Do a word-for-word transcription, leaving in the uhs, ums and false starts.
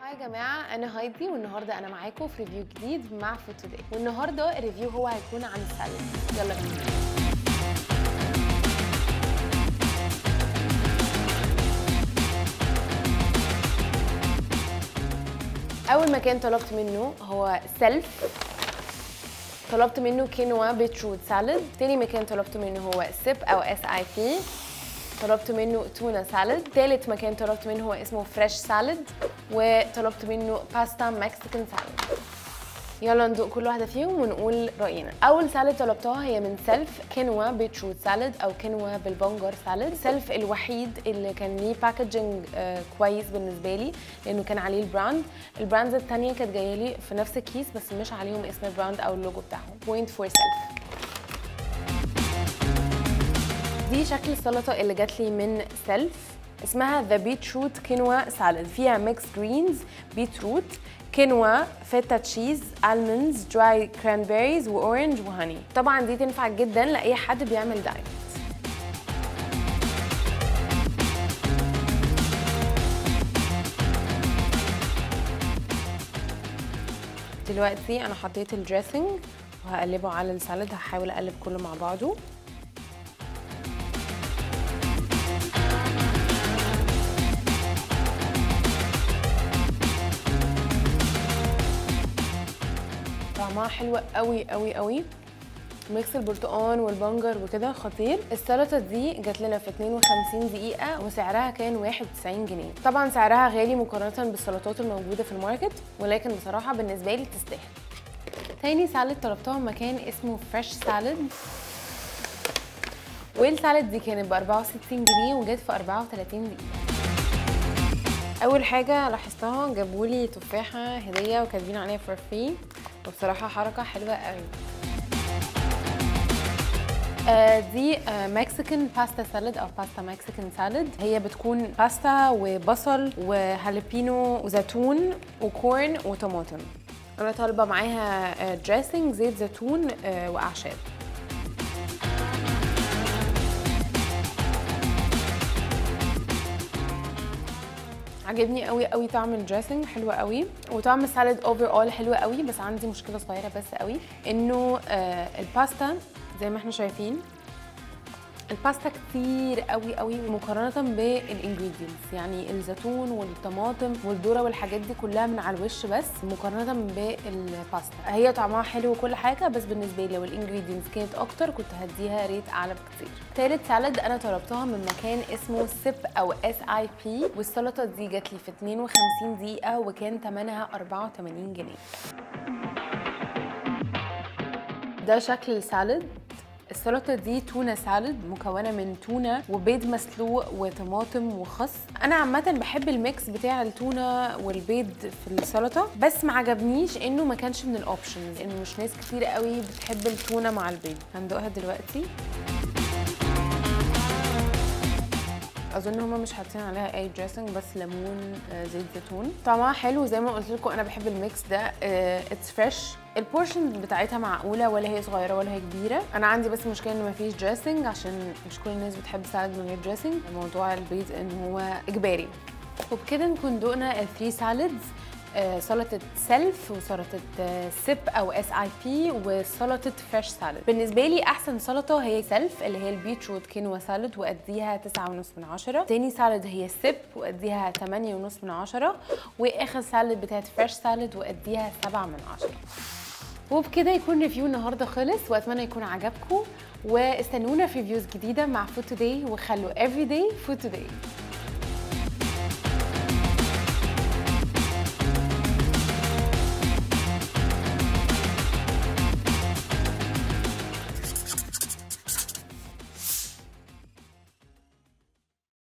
هاي يا جماعة، أنا هايدي والنهاردة أنا معاكم في ريفيو جديد مع فود توداي، والنهاردة الريفيو هو هيكون عن السالاد. يلا بينا. أول مكان طلبت منه هو سيلف، طلبت منه كينوا بيتروت سالاد. تاني مكان طلبت منه هو سيب أو اس اي بي، طلبت منه تونة سالاد. تالت مكان طلبت منه هو اسمه فريش سالاد، وطلبت منه باستا مكسيكان سالاد. يلا ندوق كل واحدة فيهم ونقول رأينا. أول سالاد طلبتها هي من سيلف كينوا بيتروت سالاد أو كينوا بالبنجر سالاد. سيلف الوحيد اللي كان ليه باكجينج آه كويس بالنسبة لي، لأنه كان عليه البراند. البراندز التانية كانت جاية لي في نفس الكيس بس مش عليهم اسم البراند أو اللوجو بتاعهم. بوينت فور سيلف. دي شكل السلطة اللي جات لي من سيلف، اسمها ذا بيتروت كينوا سالاد. فيها ميكس جرينز، بيتروت، كينوا، فيتا تشيز، الموندز، دراي كرانبيريز، واورنج وهاني. طبعا دي تنفع جدا لاي حد بيعمل دايت. دلوقتي انا حطيت الدريسنج وهقلبه على السالاد. هحاول اقلب كله مع بعضه. طعمها حلوة قوي قوي قوي، ميكس البرتقال والبنجر وكده خطير. السلطه دي جات لنا في اتنين وخمسين دقيقه وسعرها كان واحد وتسعين جنيه. طبعا سعرها غالي مقارنه بالسلطات الموجوده في الماركت، ولكن بصراحه بالنسبه لي تستاهل. تاني سالاد طلبتها مكان اسمه فريش سالاد، والسالاد دي كانت ب أربعة وستين جنيه وجت في أربعة وتلاتين دقيقه. اول حاجه لاحظتها جابولي تفاحه هديه وكاتبين عليها فور فري، وبصراحه حركه حلوه قوي. آه دي آه مكسيكان باستا سالاد او باستا مكسيكان سالاد. هي بتكون باستا وبصل وهالبينو وزيتون وكورن وطماطم. انا طالبه معاها آه دريسنج زيت زيتون آه واعشاب. عجبني قوي قوي طعم الدريسنج، حلوه قوي، وطعم السالاد اوفر اول حلو قوي. بس عندي مشكله صغيره بس قوي، انه آه الباستا زي ما احنا شايفين الباستا كتير قوي قوي مقارنه بالانجريدينتس. يعني الزيتون والطماطم والذره والحاجات دي كلها من على الوش بس مقارنه بالباستا. هي طعمها حلو وكل حاجه، بس بالنسبه لي لو الانجريدينتس كانت اكتر كنت هديها ريت اعلى بكتير. تالت سالاد انا طلبتها من مكان اسمه سيب او اس اي بي، والسلطه دي جات لي في اتنين وخمسين دقيقه وكان ثمنها أربعة وتمانين جنيه. ده شكل السالاد. السلطه دي تونه سالاد مكونه من تونه وبيض مسلوق وطماطم وخس. انا عامه بحب الميكس بتاع التونه والبيض في السلطه، بس ما عجبنيش انه ما كانش من الاوبشنز، انه مش ناس كتير قوي بتحب التونه مع البيض. هندوقها دلوقتي. اظن هما مش حاطين عليها اي دريسنج، بس ليمون آه زيت زيتون. طعمها حلو زي ما قلت لكم. انا بحب الميكس ده، اتس فريش. البورشن بتاعتها معقوله، ولا هي صغيره ولا هي كبيره. انا عندي بس مشكله ان مفيش دريسنج، عشان مش كل الناس بتحب سالاد من غير دريسنج. موضوع البيض ان هو اجباري. وبكده نكون دوقنا الثري سالادز، آه سلطه سيلف وسلطه آه سيب او اس اي بي وسلطه فريش سالاد. بالنسبه لي احسن سلطه هي سيلف اللي هي البيتروت كينوا سالاد واديها تسعة ونص من عشرة. تاني سالاد هي سيب واديها تمانية ونص من عشرة، واخر سالاد بتاعت فريش سالاد واديها سبعة من عشرة. وبكده يكون ريفيو النهارده خلص، واتمنى يكون عجبكم، واستنونا في ريفيوز جديده مع فود توداي، وخلوا everyday فود توداي.